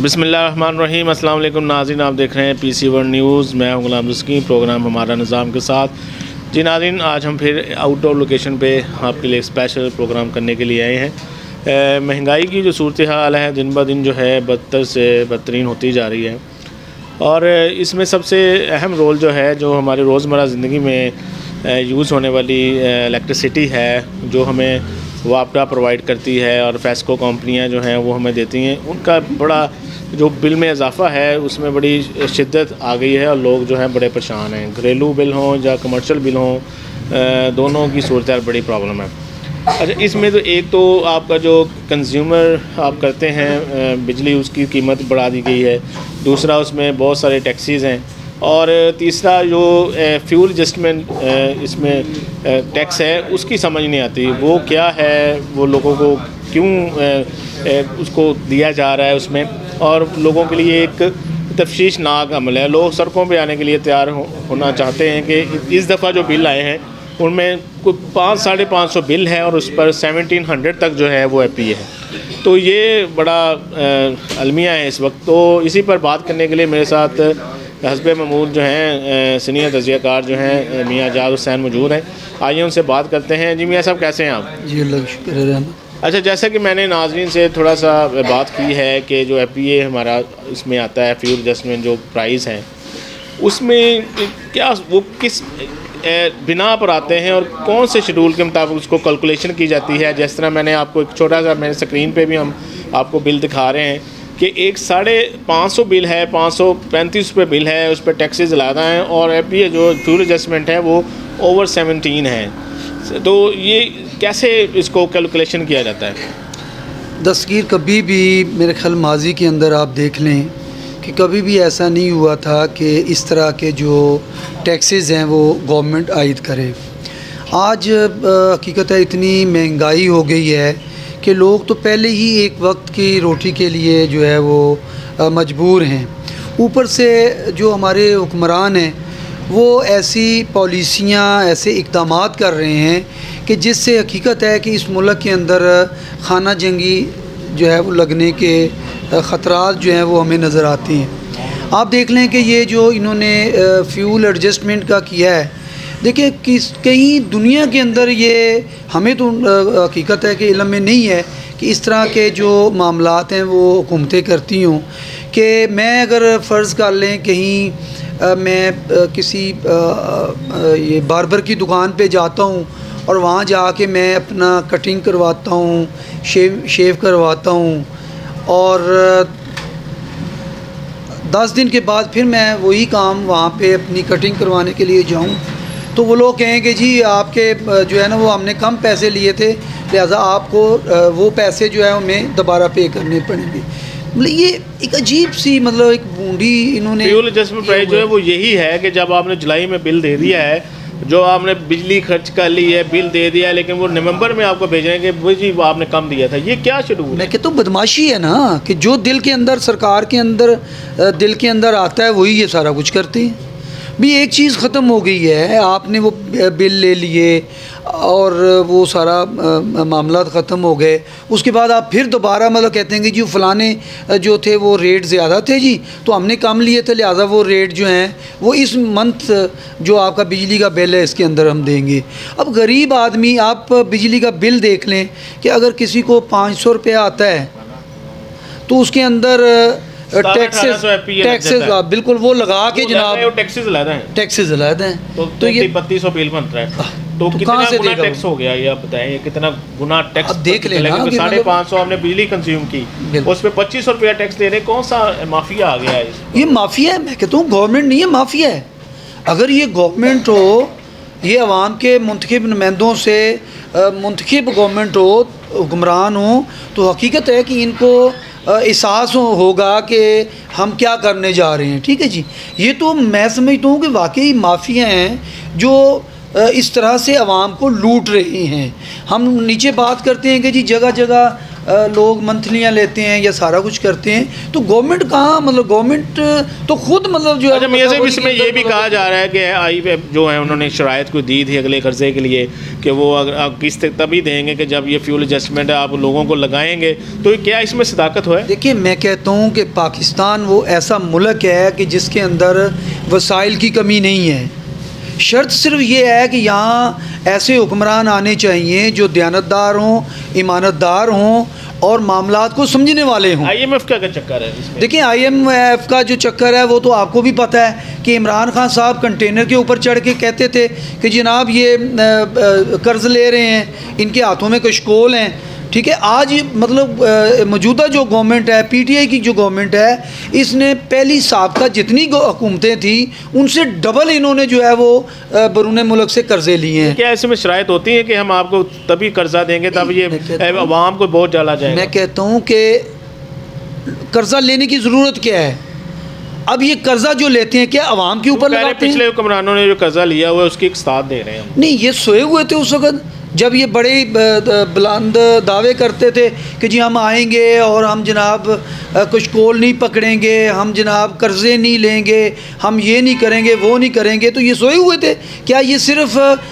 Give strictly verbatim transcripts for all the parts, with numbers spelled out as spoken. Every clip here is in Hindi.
बिस्मिल्लाहिर्रहमानिर्रहीम। अस्सलाम वालेकुम नाज़रीन, आप देख रहे हैं पी सी वन न्यूज़। मैं हूं गुलाम रज़की, प्रोग्राम हमारा निज़ाम के साथ। जी नाज़रीन, आज हम फिर आउटडोर लोकेशन पे आपके लिए स्पेशल प्रोग्राम करने के लिए आए हैं। महंगाई की जो सूरत हाल है दिन ब दिन जो है बदतर से बदतरीन होती जा रही है, और इसमें सबसे अहम रोल जो है जो हमारे रोज़मर्रा ज़िंदगी में यूज़ होने वाली इलेक्ट्रिसिटी है, जो हमें वापडा प्रोवाइड करती है और फेस्को कंपनियां जो हैं वो हमें देती हैं, उनका बड़ा जो बिल में इजाफ़ा है उसमें बड़ी शिद्दत आ गई है और लोग जो हैं बड़े परेशान हैं। घरेलू बिल हों या कमर्शियल बिल हों, दोनों की सूरत हाल बड़ी प्रॉब्लम है। अच्छा, इसमें तो एक तो आपका जो कंज्यूमर आप करते हैं बिजली, उसकी कीमत बढ़ा दी गई है। दूसरा, उसमें बहुत सारे टैक्सीज़ हैं, और तीसरा जो फ्यूल एडजस्टमेंट इसमें टैक्स है उसकी समझ नहीं आती वो क्या है, वो लोगों को क्यों उसको दिया जा रहा है उसमें, और लोगों के लिए एक तफ्शीशनाक अमल है। लोग सड़कों पे आने के लिए तैयार हो, होना चाहते हैं कि इस दफ़ा जो बिल आए हैं उनमें कुछ पाँच साढ़े पाँच सौ बिल है और उस पर सेवनटीन हंड्रेड तक जो है वो ए पी है। तो ये बड़ा अलमिया है इस वक्त। तो इसी पर बात करने के लिए मेरे साथ हस्बे महमूद जो हैं सीनियर तज़कियाकार जो हैं मियाँ जाद हुसैन मौजूद हैं। आइए उनसे बात करते हैं। जी मियाँ साहब, कैसे हैं आप? जी अल्लाह का शुक्र है। अच्छा, जैसा कि मैंने नाज़रीन से थोड़ा सा बात की है कि जो ए पी ए हमारा इसमें आता है, फ्यूल एडजस्टमेंट जो प्राइस हैं, उसमें क्या वो किस बिना पर आते हैं और कौन से शेड्यूल के मुताबिक उसको कैलकुलेशन की जाती है? जिस तरह मैंने आपको एक छोटा सा, मेरे स्क्रीन पे भी हम आपको बिल दिखा रहे हैं कि एक साढ़े पाँच सौ बिल है, पाँच सौ पैंतीस रुपये बिल है, उस पर टैक्सेस ज़्यादा हैं, और ए पी ए जो फ्यूल एडजस्टमेंट है वो ओवर सेवनटीन है। तो ये कैसे इसको कैलकुलेशन किया जाता है? दस्तगीर कभी भी मेरे ख्याल माजी के अंदर आप देख लें कि कभी भी ऐसा नहीं हुआ था कि इस तरह के जो टैक्सेस हैं वो गवर्नमेंट आयद करे। आज हकीकत है इतनी महंगाई हो गई है कि लोग तो पहले ही एक वक्त की रोटी के लिए जो है वो मजबूर हैं। ऊपर से जो हमारे हुक्मरान हैं वो ऐसी पॉलिसियाँ, ऐसे इक़दामात कर रहे हैं कि जिससे हकीकत है कि इस मुल्क के अंदर खाना जंगी जो है वो लगने के ख़तरात जो हैं वो हमें नज़र आते हैं। आप देख लें कि ये जो इन्होंने फ्यूल एडजस्टमेंट का किया है, देखिए किस कहीं दुनिया के अंदर ये हमें तो हकीकत है कि इल्म में नहीं है कि इस तरह के जो मामलात हैं वो हुकूमतें करती हों। कि मैं अगर फ़र्ज़ कर लें कहीं आ, मैं आ, किसी आ, आ, ये बार्बर की दुकान पे जाता हूँ और वहाँ जाके मैं अपना कटिंग करवाता हूँ, शेव शेव करवाता हूँ, और दस दिन के बाद फिर मैं वही काम वहाँ पे अपनी कटिंग करवाने के लिए जाऊँ, तो वो लोग कहेंगे जी आपके जो है ना वो हमने कम पैसे लिए थे, लिहाजा आपको वो पैसे जो है हमें दोबारा पे करने पड़ेंगे। मतलब ये एक अजीब सी, मतलब एक बूंदी इन्होंने। फ्यूल एडजस्टमेंट प्राइस जो है वो यही है कि जब आपने जुलाई में बिल दे दिया है, जो आपने बिजली खर्च कर ली है, बिल दे दिया है, लेकिन वो नवंबर में आपको भेजेंगे वो जी वो आपने कम दिया था। ये क्या शेड्यूल? मैं कहता हूँ बदमाशी है ना, कि जो दिल के अंदर, सरकार के अंदर, दिल के अंदर आता है वही ये सारा कुछ करते हैं। भी एक चीज़ ख़त्म हो गई है, आपने वो बिल ले लिए और वो सारा मामला ख़त्म हो गए, उसके बाद आप फिर दोबारा मतलब कहते हैं कि जी फ़लाने जो थे वो रेट ज़्यादा थे जी, तो हमने कम लिए थे, लिहाजा वो रेट जो हैं वो इस मंथ जो आपका बिजली का बिल है इसके अंदर हम देंगे। अब गरीब आदमी, आप बिजली का बिल देख लें कि अगर किसी को पाँच सौ रुपया आता है तो उसके अंदर टैक्सेस टैक्सेस बिल्कुल वो लगा के जनाब टैक्सेस अलग हैं, टैक्सेस अलग हैं। तो, तो ये बत्तीस सौ बिल बन रहा है, तो, तो कितना गुना टैक्स हो गया ये आप बताएं, ये कितना गुना टैक्स देख लेना। साढ़े पाँच सौ हमने बिजली कंज्यूम की, उस पर पच्चीस सौ रुपया टैक्स दे रहे, कौन सा माफिया आ गया है? ये माफिया है, मैं कहता हूँ गवर्नमेंट नहीं है, माफिया है। अगर ये गवर्नमेंट हो, ये अवाम के मुंतखब नुमाइंदों से मुंतखब गवर्नमेंट हो, हुक्मरान हो, तो हकीकत है कि इनको एहसास होगा कि हम क्या करने जा रहे हैं। ठीक है जी, ये तो मैं समझता हूँ कि वाकई माफिया हैं जो इस तरह से आवाम को लूट रही हैं। हम नीचे बात करते हैं कि जी जगह जगह लोग मंथलियाँ लेते हैं या सारा कुछ करते हैं, तो गवर्नमेंट कहाँ, मतलब गवर्नमेंट तो खुद मतलब जो अच्छा मियां साहब इसमें ये भी कहा जा रहा है कि आई एम एफ जो है उन्होंने शराइत को दी थी अगले कर्जे के लिए कि वो अगर किस्त तभी देंगे कि जब ये फ्यूल एडजस्टमेंट आप लोगों को लगाएंगे, तो क्या इसमें सदाकत हुआ है? देखिए मैं कहता हूँ कि पाकिस्तान वो ऐसा मुल्क है कि जिसके अंदर वसाइल की कमी नहीं है। शर्त सिर्फ ये है कि यहाँ ऐसे हुक्मरान आने चाहिए जो दयानतदार हों, ईमानतदार हों और मामलात को समझने वाले हों। आई एम एफ का क्या चक्कर है इसमें? देखिए आई एम एफ का जो चक्कर है वो तो आपको भी पता है कि इमरान खान साहब कंटेनर के ऊपर चढ़ के कहते थे कि जनाब ये कर्ज़ ले रहे हैं, इनके हाथों में कशकोल हैं, ठीक है। आज मतलब मौजूदा जो गवर्नमेंट है, पीटीआई की जो गवर्नमेंट है, इसने पहली साबका जितनी हुकूमतें थी उनसे डबल इन्होंने जो है वो बरूने मुल्क से कर्जे लिए हैं। क्या इसमें शराइत होती है कि हम आपको तभी कर्जा देंगे तब ये अवाम को बहुत डाला जाएगा? मैं कहता हूँ कि कर्जा लेने की ज़रूरत क्या है? अब ये कर्जा जो लेते हैं क्या अवाम के ऊपर लगाते हैं? पिछले हुक्मरानों ने जो कर्जा लिया हुआ है उसकी एक साथ दे रहे हैं। नहीं, ये सोए हुए थे उस वक्त जब ये बड़े बुलंद दावे करते थे कि जी हम आएंगे और हम जनाब कुछ कोल नहीं पकड़ेंगे, हम जनाब कर्ज़े नहीं लेंगे, हम ये नहीं करेंगे, वो नहीं करेंगे, तो ये सोए हुए थे क्या? ये सिर्फ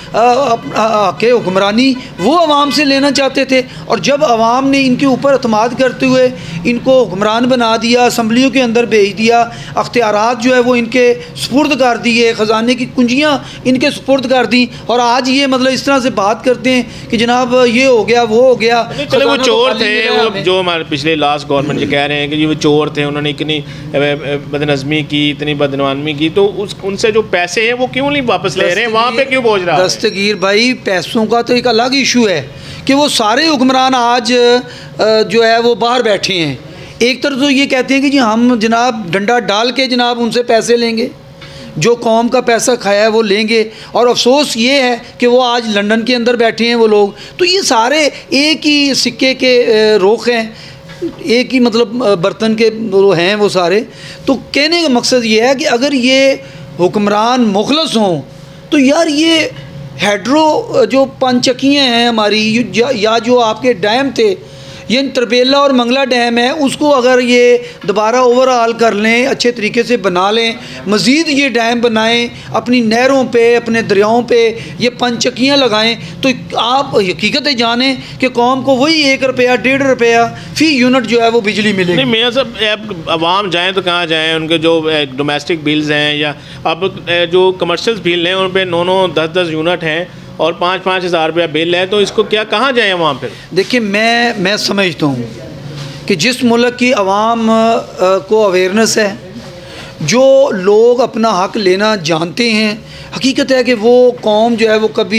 के हुक्मरानी वो अवाम से लेना चाहते थे, और जब अवाम ने इनके ऊपर अतमाद करते हुए इनको हुक्मरान बना दिया, असम्बलियों के अंदर भेज दिया, अख्तियारात जो है वो इनके सुपुर्द कर दिए, ख़जाने की कुंजियाँ इनके सुपुर्द कर दी, और आज ये मतलब इस तरह से बात करते हैं कि जनाब ये हो गया वो हो गया। चलो वो चोर थे, वो जो हमारे पिछले लास्ट गवर्नमेंट जो कह रहे हैं कि ये वो चोर थे, उन्होंने इतनी बदनज़मी की, इतनी बदनवानगी की, तो उस उनसे जो पैसे हैं वो क्यों नहीं वापस ले रहे हैं? वहाँ पे क्यों बोझ रहा है? दस्तगीर भाई, पैसों का तो एक अलग इशू है कि वो सारे हुक्मरान आज जो है वो बाहर बैठे हैं। एक तरफ तो ये कहते हैं कि जी हम जनाब डंडा डाल के जनाब उनसे पैसे लेंगे, जो कौम का पैसा खाया है वो लेंगे, और अफसोस ये है कि वो आज लंदन के अंदर बैठे हैं वो लोग। तो ये सारे एक ही सिक्के के रोख हैं, एक ही मतलब बर्तन के वो हैं वो सारे। तो कहने का मकसद ये है कि अगर ये हुक्मरान मुखलस हों तो यार ये हेड्रो जो पंचकियाँ हैं हमारी, या जो आपके डैम थे, ये तरबेला और मंगला डैम है, उसको अगर ये दोबारा ओवरऑल कर लें, अच्छे तरीके से बना लें, मज़ीद ये डैम बनाएं, अपनी नहरों पे, अपने दरियाओं पे ये पंचकियाँ लगाएं, तो आप हकीकत जानें कि कौम को वही एक रुपया डेढ़ रुपया फ़ी यूनिट जो है वो बिजली मिलेगी। नहीं मियाँ साहब, आवाम जाएँ तो कहाँ जाएँ? उनके जो डोमेस्टिक बिल्स हैं या अब जो कमर्शियल बिल हैं उन पर नौ नौ दस दस यूनिट हैं और पाँच पाँच हज़ार रुपया बिल है, तो इसको क्या कहाँ जाए वहाँ पर? देखिए मैं मैं समझता हूँ कि जिस मुल्क की आवाम को अवेयरनेस है, जो लोग अपना हक़ लेना जानते हैं, हकीकत है कि वो कौम जो है वो कभी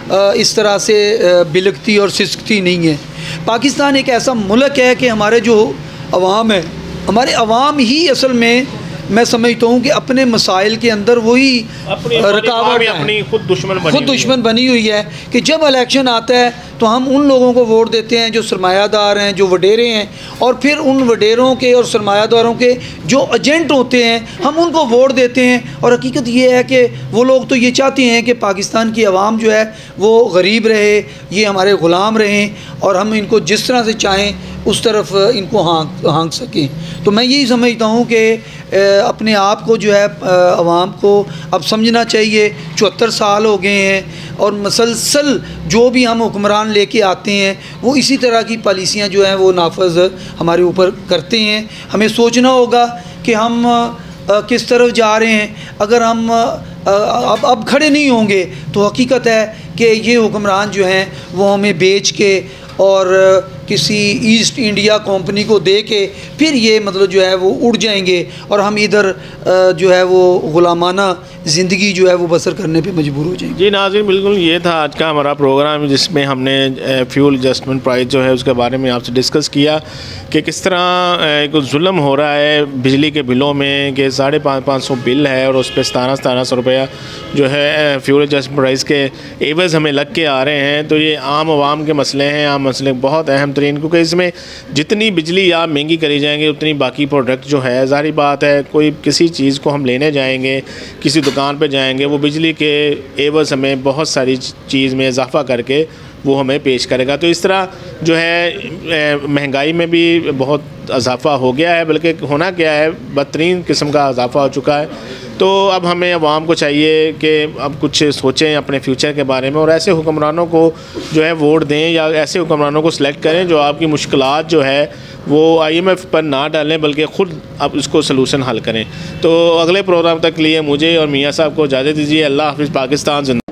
इस तरह से बिलकती और सिसकती नहीं है। पाकिस्तान एक ऐसा मुल्क है कि हमारे जो अवाम है, हमारे अवाम ही असल में मैं समझता हूँ कि अपने मसाइल के अंदर वही रुकावट अपनी खुद दुश्मन बनी खुद दुश्मन बनी हुई है कि जब इलेक्शन आता है तो हम उन लोगों को वोट देते हैं जो सरमायादार हैं, जो वडेरे हैं, और फिर उन वडेरों के और सरमायादारों के जो एजेंट होते हैं हम उनको वोट देते हैं। और हकीकत ये है कि वो लोग तो ये चाहते हैं कि पाकिस्तान की आवाम जो है वो गरीब रहे, ये हमारे ग़ुलाम रहें, और हम इनको जिस तरह से चाहें उस तरफ इनको हाँक हाँक सकें। तो मैं यही समझता हूँ कि अपने आप को जो है आवाम को अब समझना चाहिए। चौहत्तर साल हो गए हैं और मसलसल जो भी हम हुक्मरान लेके आते हैं वो इसी तरह की पॉलिसियाँ जो हैं वो नाफज हमारे ऊपर करते हैं। हमें सोचना होगा कि हम किस तरफ जा रहे हैं। अगर हम अब अब खड़े नहीं होंगे तो हकीकत है कि ये हुक्मरान जो हैं वो हमें बेच के और किसी ईस्ट इंडिया कंपनी को दे के फिर ये मतलब जो है वो उड़ जाएंगे और हम इधर जो है वो ग़ुलामाना ज़िंदगी जो है वो बसर करने पे मजबूर हो जाएंगे। जी नाज़रीन, बिल्कुल ये था आज का हमारा प्रोग्राम जिसमें हमने फ्यूल एडजस्टमेंट प्राइस जो है उसके बारे में आपसे डिस्कस किया कि किस तरह कुछ जुल्म हो रहा है बिजली के बिलों में, कि साढ़े पाँच पाँच सौ बिल है और उस पर सतारह सतारह सौ रुपया जो है फ्यूल एडजस्टमेंट प्राइस के एवज़ हमें लग के आ रहे हैं। तो ये आम आवाम के मसले हैं, आम मसले बहुत अहम तरीन, क्योंकि इसमें जितनी बिजली आप महंगी करी जाएंगे उतनी बाकी प्रोडक्ट जो है, ज़ाहिर बात है कोई किसी चीज़ को हम लेने जाएंगे, किसी दुकान पे जाएंगे, वो बिजली के एवज़ हमें बहुत सारी चीज़ में इजाफ़ा करके वो हमें पेश करेगा। तो इस तरह जो है महंगाई में भी बहुत इजाफ़ा हो गया है, बल्कि होना क्या है, बदतरीन किस्म का इजाफ़ा हो चुका है। तो अब हमें अवाम को चाहिए कि अब कुछ सोचें अपने फ्यूचर के बारे में और ऐसे हुक्मरानों को जो है वोट दें या ऐसे हुक्मरानों को सिलेक्ट करें जो आपकी मुश्किलात जो है वो आई एम एफ पर ना डालें बल्कि ख़ुद अब इसको सलूशन हल करें। तो अगले प्रोग्राम तक लिए मुझे और मियाँ साहब को इजाज़त दीजिए। अल्लाह हाफ़िज़। पाकिस्तान जिंदा।